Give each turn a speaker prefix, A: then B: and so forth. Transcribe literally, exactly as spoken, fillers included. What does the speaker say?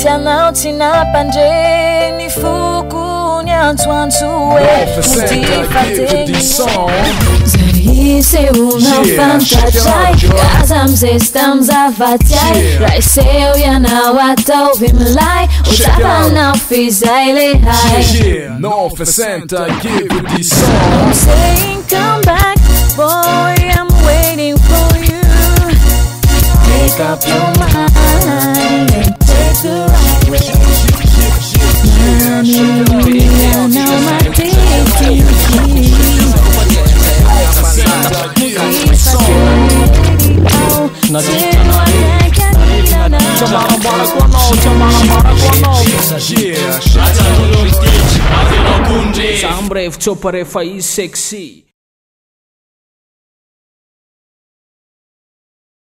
A: tianao tsy nampandre ny foko ny antsoantso e
B: Fifty song.
A: Zay seunao fantatrai Kaza amzestam zavatiai Rai seu ianao ataovy milay Otapanao fizay le hai
B: nove sesenta give it the song.
A: I'm saying come back boy, I'm waiting for you. Make up your mind and take the right way. Now, now, now my baby.
C: Sambre, wchopa refa is sexy.